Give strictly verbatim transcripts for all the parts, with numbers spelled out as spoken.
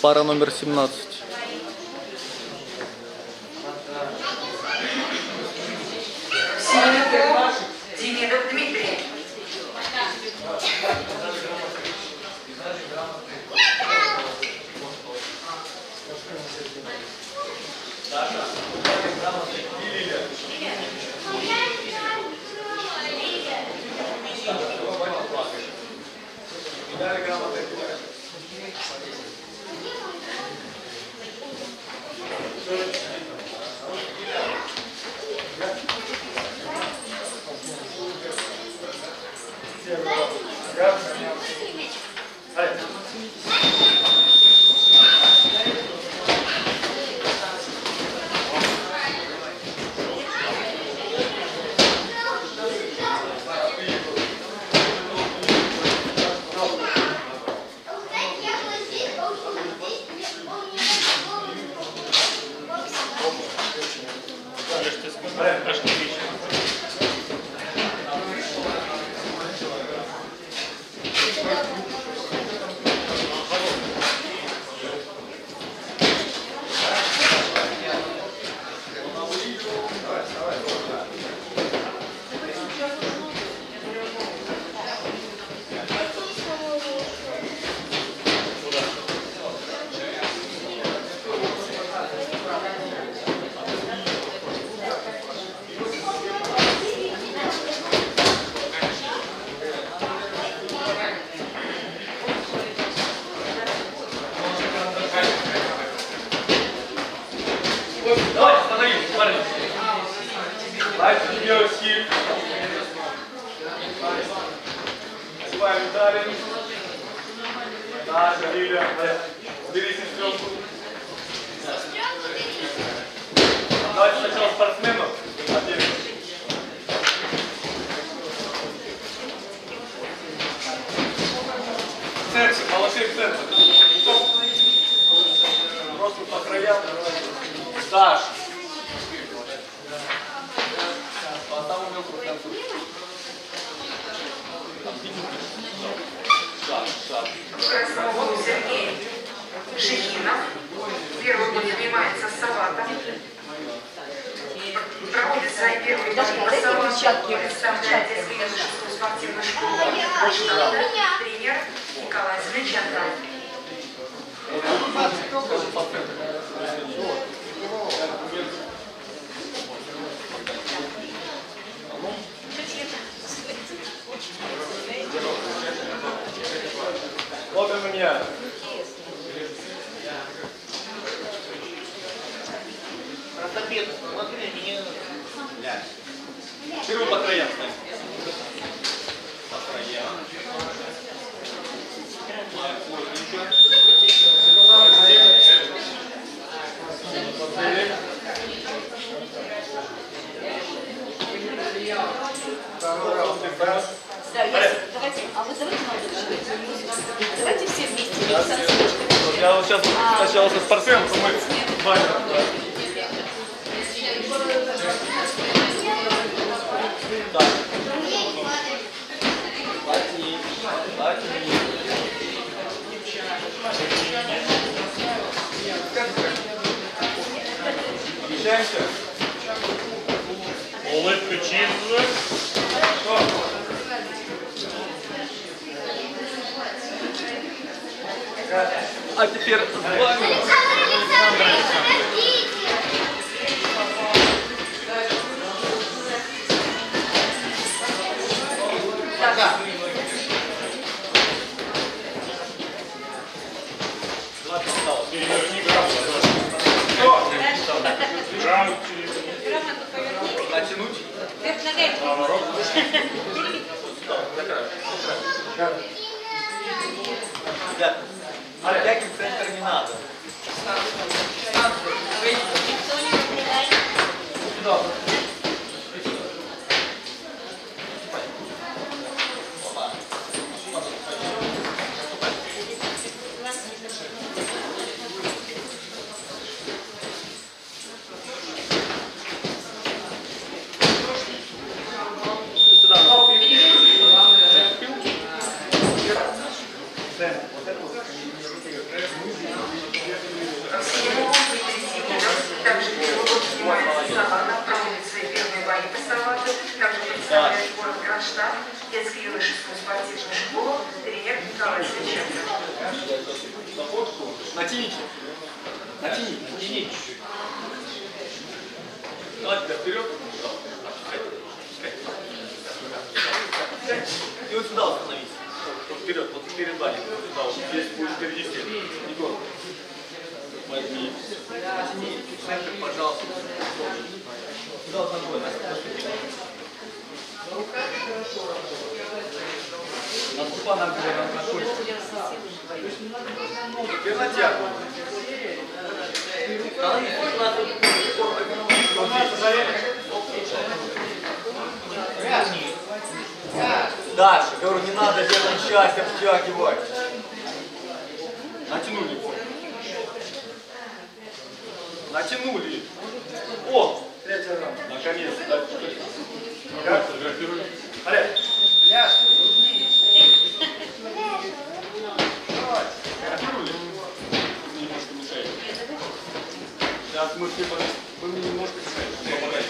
Пара номер семнадцать. Демидов Дмитрий. Давайте остановились, парни. Дальше делать хит. Называем Виталий. Наша Лиля. Уберите стрелку. Давайте сначала спортсменов. Отдельно. В центре, малыши в центре. Просто по краям. Саш. По самому мелкому концу. Шаг, шаг. Красногоров Сергей Шехинов. Первый год занимается салатом. Проводит свои первые дни по салату. Представляет детскую юношескую спортивную школу. Тренер Николай Смельченко. Вот у меня. Простопед, смотри, не... Беру по краям, ставим. По краям. Да, я, давайте, а вот давайте молодые. Давайте все вместе. Я вот сейчас сначала со спортсменом, то мы вдвоем. Так. Латни, латни. Включаемся. Улыбка чистая. А теперь с вами. Натянуть. Вверх ногами. Да. Оттягивать центр не надо. Никто не напрягает. Сюда. Вот это вот. Натяните. Натяните. Натяните чуть-чуть. Давайте вперед. И вот сюда остановись. Вот вперед, вот перед вами. Сюда, вот здесь будет впереди стены. Егор. Возьми. Натяни центр, пожалуйста. Сюда вот ногой. Наступа ногой, ногой. Теперь натягивай. Дальше, говорю, не надо делать часть обтягивать. Натянули. Натянули. О! Наконец-то. Олег. Немножко мешает. Сейчас мы типа, вы мне немножко мешаете. Помогайте.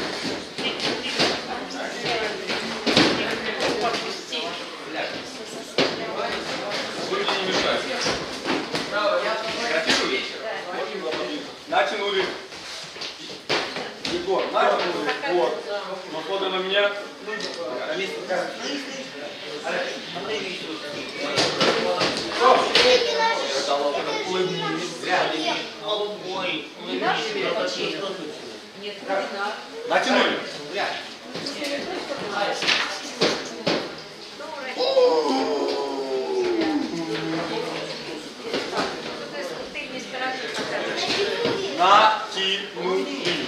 Вы мне не мешаете. Фотографируй. Натянули. Егор, натянули. Вот. Но смотрим на меня. Натянули. Натянули.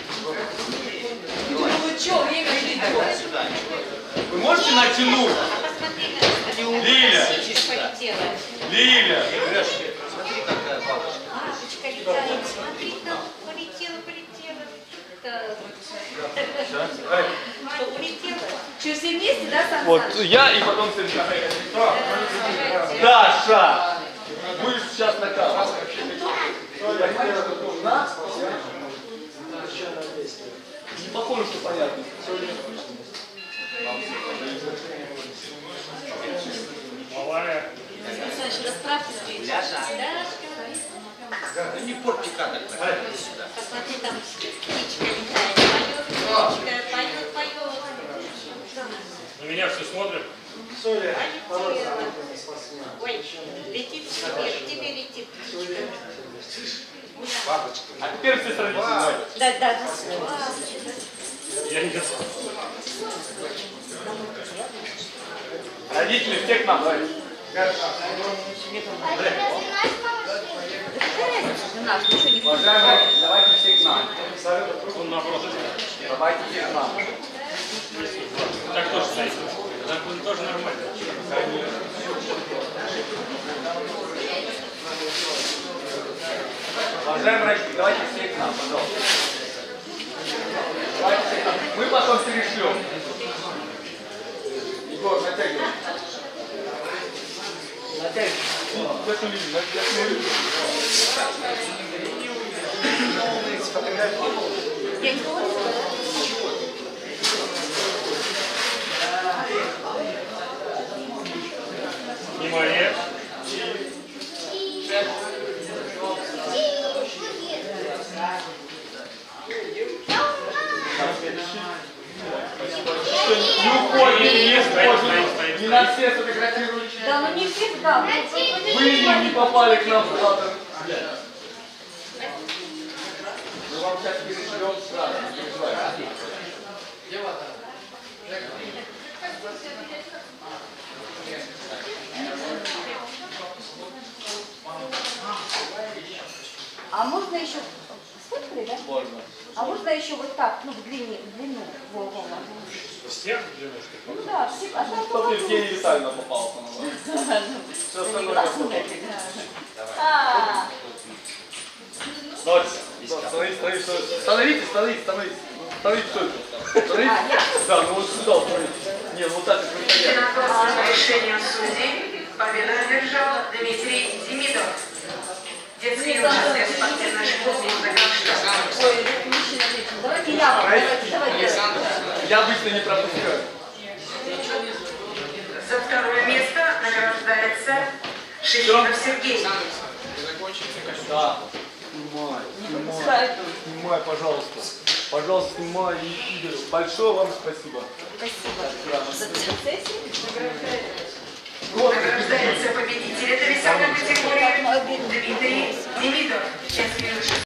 Вы можете натянуть? Лиля! Лиля! Смотри, какая бабочка. Бабочка летает, смотри, там полетела, полетела. Что, улетела? Что, все вместе, да, Сан Вот Саныч? я и потом Сергей. Даша! Будешь сейчас наказан. Не похоже, что понятно. Малая. Саныч, расправьте встречу. Ну не порти кадр. Посмотри, там птичка летает, поет, птичка, поет, поет. На меня все смотрят. Полетела. Ой, летит тебе, тебе летит птичка. А теперь все сравните. Да, да, да. Я не знаю. Родители, всех нам, давай. Какая разница, жена, ничего не Уважаемые, давайте все к нам. Он наоборот. Давайте все к нам. Так тоже стоит. Так он тоже нормально. Уважаемые родители, давайте все к нам, пожалуйста. Давайте все к нам. Мы потом перешлем. Егор, натягивай. Натягивай. Натянули, натянули. Я не говорю. Внимание. Не уходим, не сходим. Не на все сфотографируют. Да, ну не всегда. Вы не попали к нам в кадр. Мы вам сейчас перешлем сразу. Не переживайте. А можно еще... Сфоткали, да? Можно. А можно еще вот так, ну, в длине, в длину. Во, во, во. Всех длину, что ли? Ну да, все, а там Чтоб Евгений Витальевна попался на вас. Все остальное я понял. А, Давайте. Становитесь, становитесь, становитесь, становитесь, становитесь. Становитесь только. Становитесь. Да, ну вот сюда становитесь. Не, вот так вот стоять. Единогласным решением судей победу одержал Дмитрий Демидов. Детский юношеский спортивной школы Казахстана. ой, мужчина, женщина. Давайте я вам, давайте, давайте. Я обычно не пропускаю. За второе место награждается Шехинов Сергей. Да. Снимай, снимай, снимай, пожалуйста. Пожалуйста, снимай. И, Игорь, большое вам спасибо. Спасибо. За сессию. Награждается победитель этой весовой категории Дмитрий Демидов.